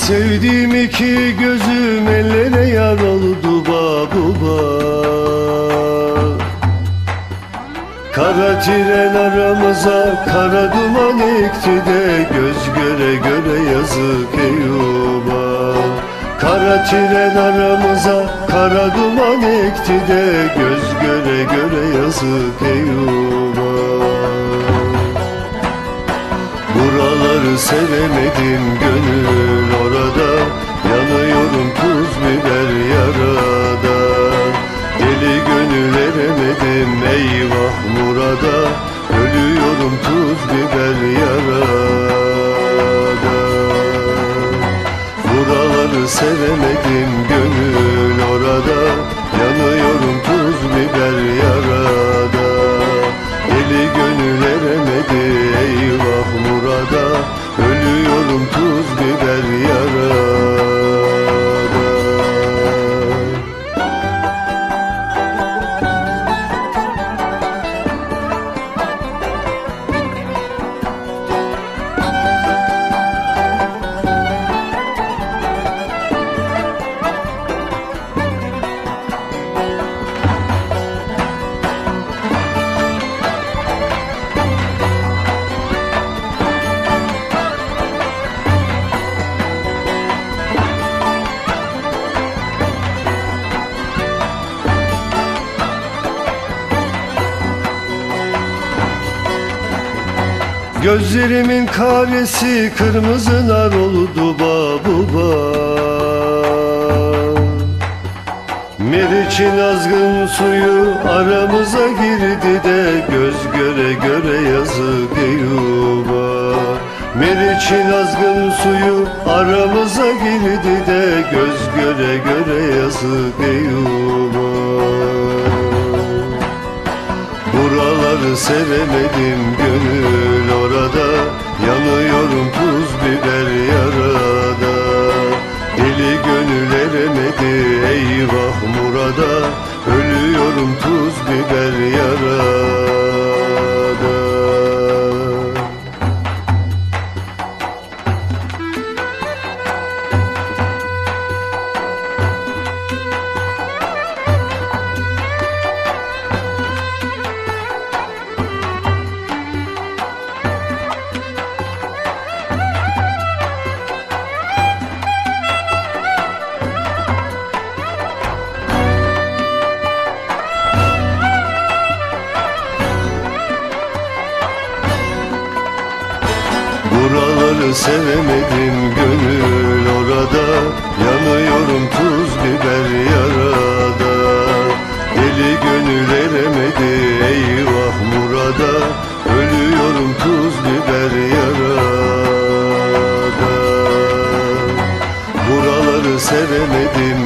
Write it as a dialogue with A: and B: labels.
A: Sevdiğim iki gözüm ellere yar oldu babuba. Kara tren aramıza kara duman ekti de göz göre göre yazık Eyüp'a. Kara tren aramıza kara duman ekti de göz göre göre yazık Eyüp'a. Buraları sevemedim gönül orada, yanıyorum tuz biber yarada. Deli gönül eremedim eyvah murada, ölüyorum tuz biber yarada. Buraları sevemedim gönül orada, yanıyorum tuz biber yarada. Deli gönül eremedi eyvah murada, ölüyorum tuz biber yarada. Gözlerimin karesi kırmızı nar oldu babuba. Meriç'in azgın suyu aramıza girdi de göz göre göre yazık Eyüp'a. Meriç'in azgın suyu aramıza girdi de göz göre göre yazık Eyüp'a. Buraları sevemedim gönül orada, yanıyorum tuz biber yarada. Deli gönül eremedi eyvah murada, ölüyorum tuz biber yarada. Buraları sevemedim gönül orada, yanıyorum tuz biber yarada. Deli gönül eremedi eyvah murada, ölüyorum tuz biber yarada. Buraları sevemedim